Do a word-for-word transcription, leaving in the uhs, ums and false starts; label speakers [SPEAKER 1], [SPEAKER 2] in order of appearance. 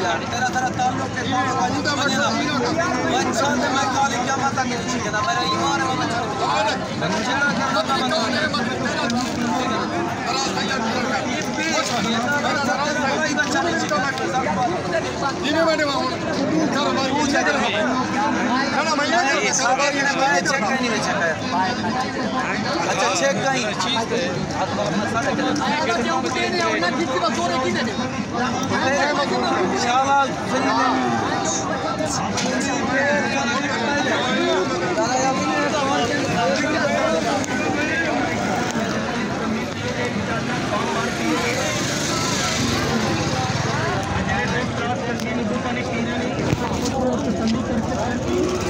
[SPEAKER 1] तेरा तेरा ताल्लुक के साथ अच्छा से मैं काली क्या माता के नीचे कहता मेरा ईमान है मैं मुझे ना करना
[SPEAKER 2] जिन्हें मैंने वहाँ कारोबार पूछ कर खाना महिला के कारोबार ये मैंने
[SPEAKER 1] चेक कहीं नहीं चेक है अच्छा चेक कहीं शाबाश
[SPEAKER 3] Thank you.